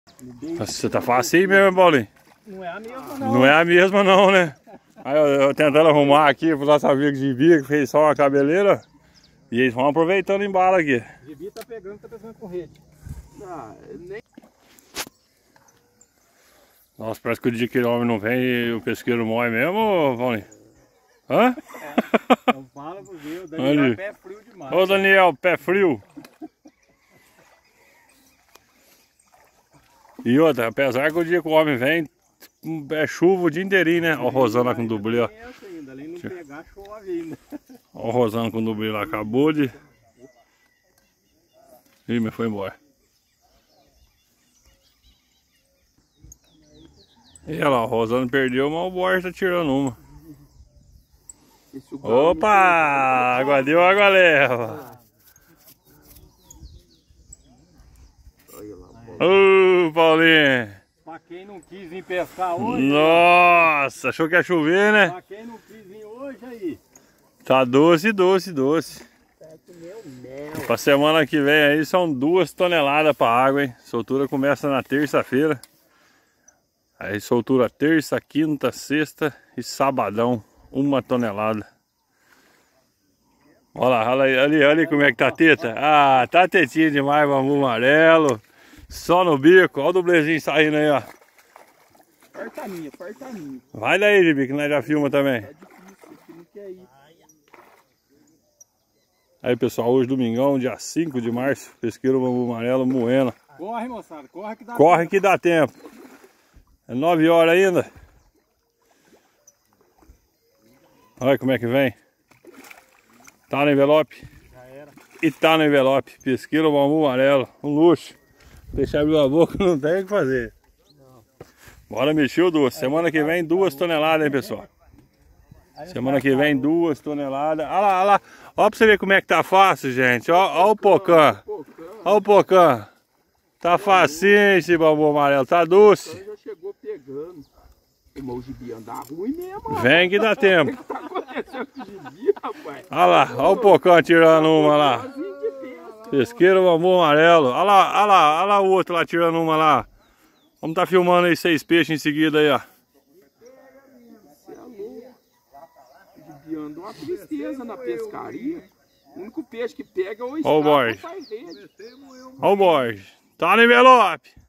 Você tá fácil mesmo, hein, Paulinho? Não é a mesma não. Não é a mesma não, né? Aí eu tentando arrumar aqui pro nosso amigo Gibi, que fez só uma cabeleira. E eles vão aproveitando em bala aqui. Gibi tá pegando, tá pensando com rede. Nem... Nossa, parece que o dia que o homem não vem e o pesqueiro morre mesmo, Paulinho? Hã? Não fala pro Deus, o Daniel é pé frio demais. Ô Daniel, pé frio. E outra, apesar que o dia que o homem vem, é chuva o dia inteirinho, né? Ó o Rosana com dublê, ó. Além de não pegar, chove ainda. Ó o Rosana com dublê lá, acabou de... Ih, mas foi embora. E olha lá, o Rosana perdeu, mas o Borges tá tirando uma. Opa! Água deu, água leva. Ô, Paulinho! Pra quem não quis vir pescar hoje... Nossa, achou que ia chover, né? Pra quem não quis vir hoje, aí... Tá doce, doce, doce. Pra semana que vem aí são 2 toneladas pra água, hein? Soltura começa na terça-feira. Aí soltura terça, quinta, sexta e sabadão. 1 tonelada. Olha lá, olha ali como é que tá a teta. Ah, tá tetinha demais, bambu amarelo. Só no bico, olha o dublezinho saindo aí, ó. Partaninha, partaninha. Vai daí, Gibi, que nós já filma também. Tá difícil, aqui não quer ir. Aí, pessoal, hoje domingão, dia 5 de março. Pesqueiro bambu amarelo, moendo. Corre, moçada, corre que dá tempo. Corre que dá tempo. É 9 horas ainda. Olha como é que vem. Tá no envelope. Já era. E tá no envelope. Pesqueiro bambu amarelo. Um luxo. Deixar abrir a boca não tem o que fazer. Não. Bora mexer o doce. Semana que vem 2 toneladas, hein, pessoal. Semana que vem 2 toneladas. Olha lá, olha lá. Olha pra você ver como é que tá fácil, gente. Olha o pocã. Olha o pocã. Tá facinho esse bambu amarelo. Tá doce. Já chegou pegando. O Gibi anda ruim mesmo. Vem que dá tempo. O que tá acontecendo com o Gibi, rapaz? Olha lá, olha o pocã tirando uma lá. Pesqueiro bambu amarelo. Olha lá, olha lá, olha lá o outro lá tirando uma lá. Vamos tá filmando aí 6 peixes em seguida aí, ó. Você é louco. O Gibi andou uma tristeza na pescaria. O único peixe que pega é o Ó o Borges. Olha Ó o Borges. Tá no envelope.